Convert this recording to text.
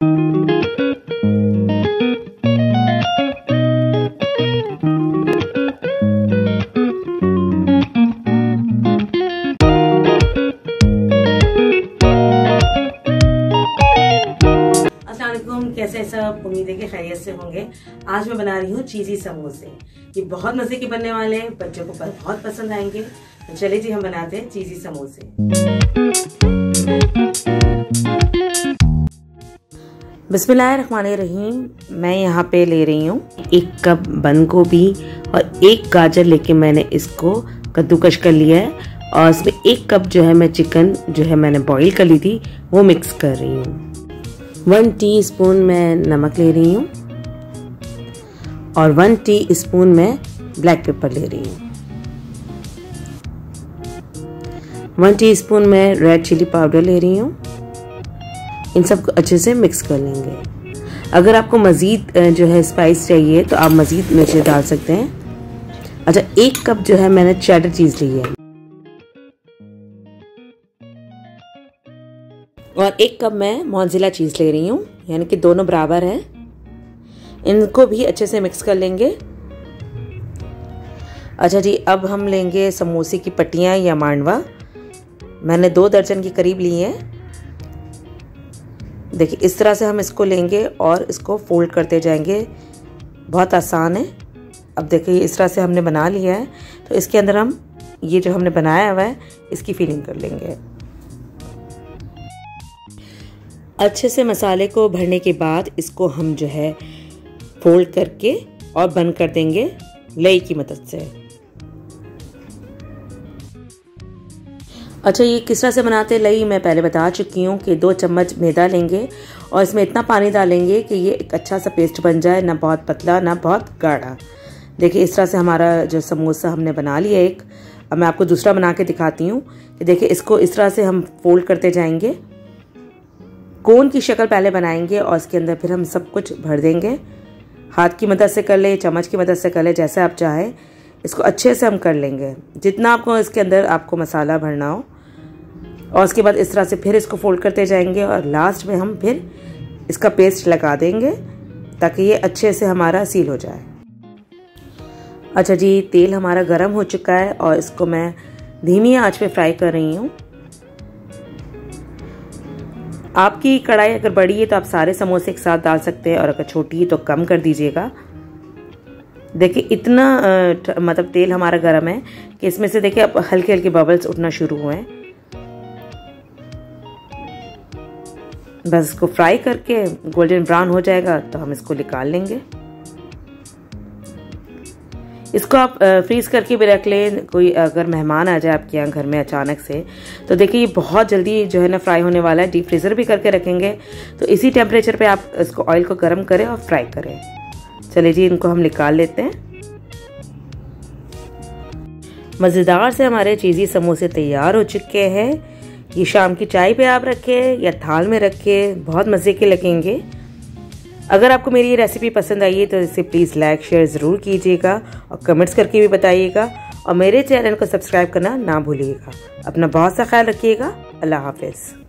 कैसे सब, उम्मीद है कि खैरियत से होंगे। आज मैं बना रही हूँ चीज़ी समोसे। ये बहुत मज़े के बनने वाले हैं, बच्चों को बहुत पसंद आएंगे। तो चलिए जी, हम बनाते हैं चीज़ी समोसे। बिस्मिल्लाहिर्रहमानिर्रहीम। मैं यहाँ पे ले रही हूँ 1 कप बंद गोभी और 1 गाजर लेके मैंने इसको कद्दूकश कर लिया है। और इसमें 1 कप जो है मैं चिकन जो है मैंने बॉईल कर ली थी वो मिक्स कर रही हूँ। 1 टीस्पून मैं नमक ले रही हूँ और 1 टीस्पून मैं ब्लैक पेपर ले रही हूँ। 1 टीस्पून मैं रेड चिली पाउडर ले रही हूँ। इन सबको अच्छे से मिक्स कर लेंगे। अगर आपको मज़ीद जो है स्पाइस चाहिए तो आप मज़ीद मिर्चें डाल सकते हैं। अच्छा, 1 कप जो है मैंने चेडर चीज़ ली है और 1 कप मैं मोज़रेला चीज़ ले रही हूँ, यानी कि दोनों बराबर है। इनको भी अच्छे से मिक्स कर लेंगे। अच्छा जी, अब हम लेंगे समोसे की पट्टियाँ या मांडवा। मैंने 2 दर्जन के करीब ली हैं। देखिए, इस तरह से हम इसको लेंगे और इसको फोल्ड करते जाएंगे। बहुत आसान है। अब देखिए, इस तरह से हमने बना लिया है। तो इसके अंदर हम ये जो हमने बनाया हुआ है इसकी फिलिंग कर लेंगे। अच्छे से मसाले को भरने के बाद इसको हम जो है फोल्ड करके और बंद कर देंगे लई की मदद से। अच्छा, ये किस तरह से बनाते हैं लई मैं पहले बता चुकी हूँ कि 2 चम्मच मैदा लेंगे और इसमें इतना पानी डालेंगे कि ये एक अच्छा सा पेस्ट बन जाए, ना बहुत पतला ना बहुत गाढ़ा। देखिए, इस तरह से हमारा जो समोसा हमने बना लिया एक। अब मैं आपको दूसरा बना के दिखाती हूँ कि देखिए, इसको इस तरह से हम फोल्ड करते जाएंगे। कोन की शक्ल पहले बनाएंगे और इसके अंदर फिर हम सब कुछ भर देंगे। हाथ की मदद से कर ले, चम्मच की मदद से कर ले, जैसे आप चाहें। इसको अच्छे से हम कर लेंगे जितना आपको इसके अंदर आपको मसाला भरना हो। और उसके बाद इस तरह से फिर इसको फोल्ड करते जाएंगे और लास्ट में हम फिर इसका पेस्ट लगा देंगे ताकि ये अच्छे से हमारा सील हो जाए। अच्छा जी, तेल हमारा गर्म हो चुका है और इसको मैं धीमी आंच पे फ्राई कर रही हूँ। आपकी कढ़ाई अगर बड़ी है तो आप सारे समोसे एक साथ डाल सकते हैं और अगर छोटी है तो कम कर दीजिएगा। देखिए, इतना मतलब तेल हमारा गर्म है कि इसमें से देखिए अब हल्के हल्के बबल्स उठना शुरू हुए हैं। बस इसको फ्राई करके गोल्डन ब्राउन हो जाएगा तो हम इसको निकाल लेंगे। इसको आप फ्रीज करके भी रख लें। कोई अगर मेहमान आ जाए आपके यहाँ घर में अचानक से तो देखिए ये बहुत जल्दी जो है ना फ्राई होने वाला है। डीप फ्रीज़र भी करके रखेंगे तो इसी टेम्परेचर पे आप इसको ऑयल को गर्म करें और फ्राई करें। चलिए जी, इनको हम निकाल लेते हैं। मज़ेदार से हमारे चीज़ी समोसे तैयार हो चुके हैं। ये शाम की चाय पे आप रखें या थाल में रखें, बहुत मज़े के लगेंगे। अगर आपको मेरी ये रेसिपी पसंद आई है तो इसे प्लीज़ लाइक शेयर ज़रूर कीजिएगा और कमेंट्स करके भी बताइएगा। और मेरे चैनल को सब्सक्राइब करना ना भूलिएगा। अपना बहुत सा ख्याल रखिएगा। अल्लाह हाफ़िज़।